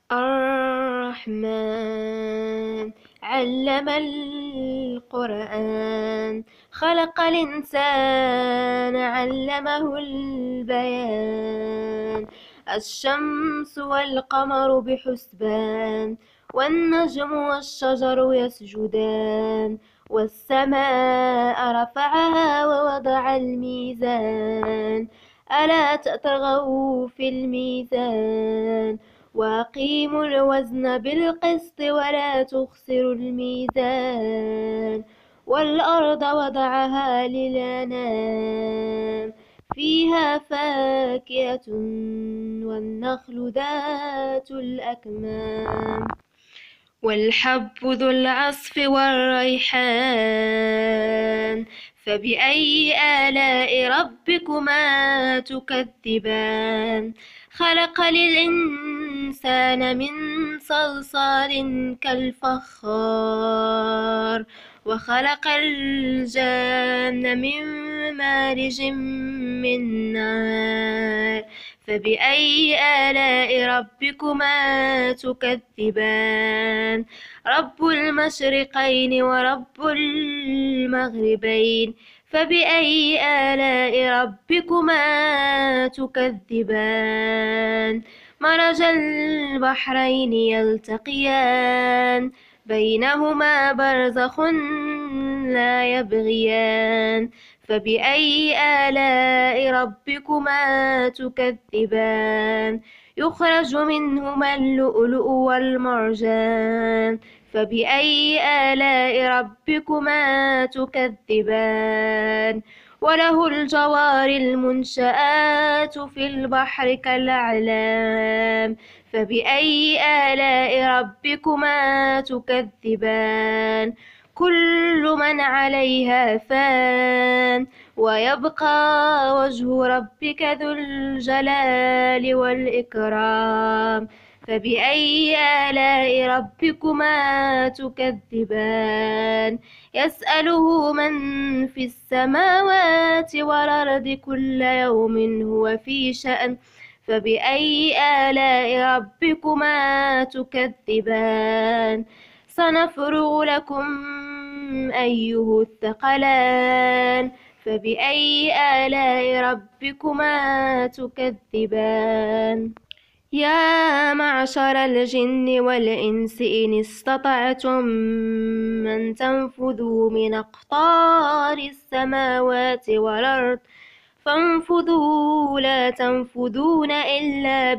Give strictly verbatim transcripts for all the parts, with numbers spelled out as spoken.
الرحمن علم القرآن خلق الإنسان علمه البيان الشمس والقمر بحسبان والنجم والشجر يسجدان والسماء رفعها ووضع الميزان ألا تطغوا في الميزان وأقيموا الوزن بالقسط ولا تخسروا الميزان والأرض وضعها للأنام فيها فاكهة والنخل ذات الأكمام والحب ذو العصف والريحان فبأي آلاء ربكما تكذبان خلق الإنسان من صلصال كالفخار وخلق الجان من مارج من نار فبأي آلاء ربكما تكذبان رب المشرقين ورب المغربين فبأي آلاء ربكما تكذبان مرج البحرين يلتقيان بينهما برزخ لا يبغيان فبأي آلاء ربكما تكذبان يخرج منهما اللؤلؤ والمرجان فبأي آلاء ربكما تكذبان وله الجوار المنشآت في البحر كالأعلام فبأي آلاء ربكما تكذبان كل من عليها فان ويبقى وجه ربك ذو الجلال والإكرام فبأي آلاء ربكما تكذبان يسأله من في السماوات والأرض كل يوم هو في شأن فبأي آلاء ربكما تكذبان سنفرغ لكم أيها الثقلان فبأي آلاء ربكما تكذبان يا معشر الجن والإنس إن استطعتم من تنفذوا من أقطار السماوات والأرض فانفذوا لا تنفذون إلا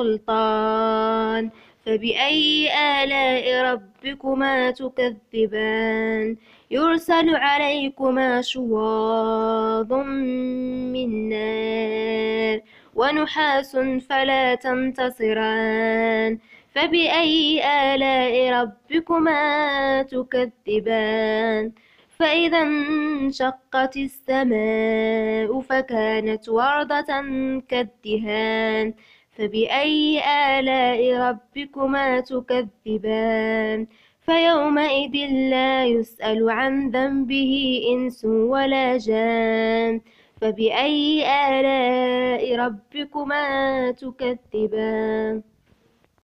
بسلطان فبأي آلاء ربكما تكذبان يرسل عليكما شواظ من نار ونحاس فلا تنتصران فبأي آلاء ربكما تكذبان فإذا انشقت السماء فكانت وردة كالدهان فبأي آلاء ربكما تكذبان فيومئذ لا يسأل عن ذنبه إنس ولا جان فبأي آلاء ربكما تكذبان